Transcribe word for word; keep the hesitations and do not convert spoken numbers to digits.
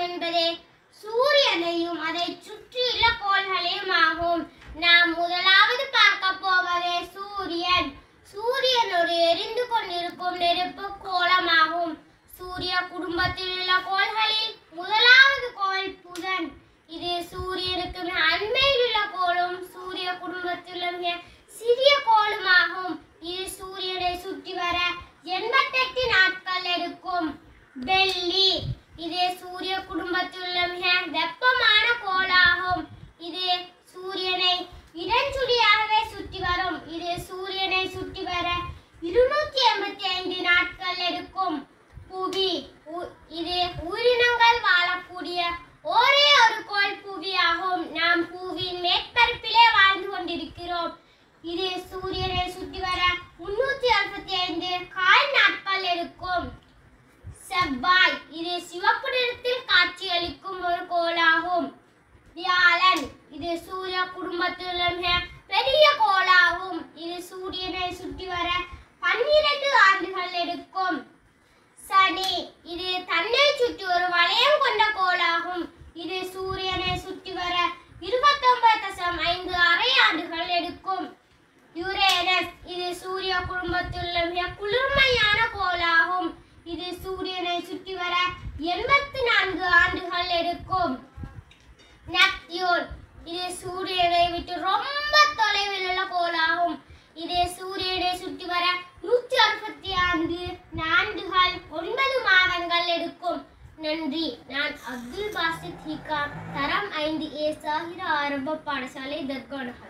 என்பதே சூரியனையும் அதை சுற்றியுள்ள கோள்களையும் ஆகும். நாம் முதலாவது பார்க்க போவதே சூரியன். சூரியன் ஒரு எரிந்து கொண்டிருக்கும் நெருப்பு கோளமாகும். சூரிய குடும்பத்தில் உள்ள கோள்களில் முதலாவது கோள் புதன். இது சூரியனுக்கு மிக அண்மையில் உள்ள கோளும் சூரிய குடும்பத்தில் உள்ள மிக சிறிய கோளுமாகும். இது சூரியனை சுற்றி வர எண்பத்தெட்டு நாட்கள் எடுக்கும். வெள்ளி. இது சூரிய குடும்பத்தில் உள்ள மிக வெப்பமான கோளாகும். இது சூரியனை இடஞ்சுழியாகவே சுற்றி வரும். இது சூரியனை சுற்றி வர இருநூற்றி எண்பத்தி ஐந்து நாட்கள் எடுக்கும். புவி. இது உயிரினங்கள் வாழக்கூடிய ஒரே ஒரு கோள் புவி ஆகும். நாம் புவியின் மேற்பரப்பிலே வாழ்ந்து கொண்டிருக்கிறோம். இது சூரியனை சுற்றி வர முன்னூற்றி அறுபத்தி ஐந்து கால் நாட்கள் எடுக்கும். செவ்வாய். இது சிவப்பு நிறத்தில் காட்சியளிக்கும் ஒரு கோளாகும். வியாழன். இது சூரிய குடும்பத்தில் உள்ள பெரிய கோளாகும். இது சூரியனை சுற்றி வர பன்னிரண்டு ஆண்டுகள் எடுக்கும். சனி. இது தன்னை சுற்றி ஒரு வளையம் கொண்ட கோளாகும். இது சூரியனை சுற்றி வர இருபத்தி ஒன்பது தசம் ஐந்து அரை ஆண்டுகள் எடுக்கும். யுரேனஸ். இது சூரிய குடும்பத்தில் உள்ள மிக குளிர்மையான கோளாகும். இது சூரியனை சுற்றி வர எண்பத்தி நான்கு ஆண்டுகள் எடுக்கும். நெப்டியூன். இது சூரியனை விட்டு ரொம்ப தொலைவில் உள்ள கோளாகும். இது சூரியனை சுற்றி வர நூற்றி அறுபத்தி ஐந்து நான்குகள் ஒன்பது மாதங்கள் எடுக்கும். நன்றி. நான் அப்துல் பாசித் ஹிகா, தரம் ஐந்து ஏ சாகிரா ஆரம்ப பாடசாலை தர்கானகர்.